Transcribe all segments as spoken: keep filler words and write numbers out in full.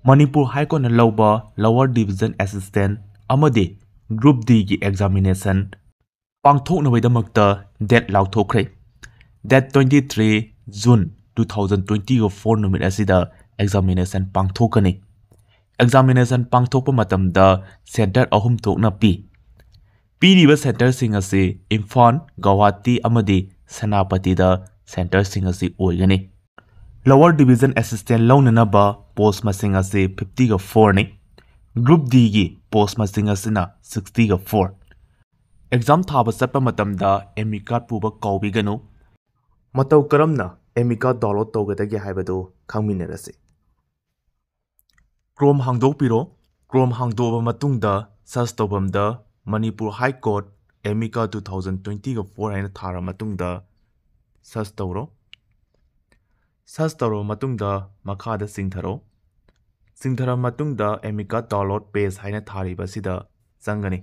Manipur High Court na lauba Lower Division Assistant amadi Group D gi examination pangthoknabaidamagta date lauthokre. Date twenty-three June twenty twenty-four numit asida examination pangthokani. Examination pangthokpa matamda center ahum thokna pi. Piriba center sing asi Imphal, Guwahati amadi Senapati da center sing asi oigani. Lower Division Assistant launanaba post masing asi fifty ga four ni. Group D gi post masing asina sixty ga four. Exam thaba satpa matamda admit card puba kaubiganu. Matau karamna admit card download tawgadagi haibadu khangminarasi. Chrome hangdokpiro. Chrome hangdoba matungda search tawbamda Manipur High Court admit card twenty twenty ga four haina thara matungda search tawro. Search tawro matungda makhada singtharo. Singthara matungda admit card download page haina thariba sida changani.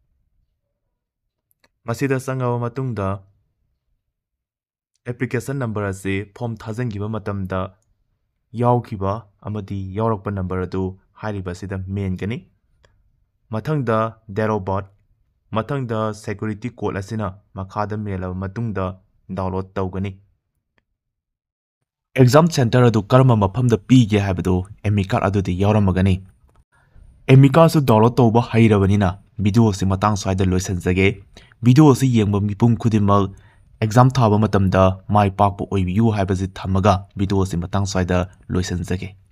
Masida sangaba matungda application number ase form thajangiba matamda yawkiba amadi yawrakpa number adu hairiba sida main gani. Mathangda date of birth, mathangda security code asina makhada melaba matungda download tawgani. Exam center adu karma mafamda pige haibadu admit card adu di yawramagani. Admit card su download tawba hairabanina video si matang swaida loisanjage. Video si yengba mipum khudimak exam thaba matamda mai pakpa oibiyu haibasi thamaga video si matang swaida loisanjage.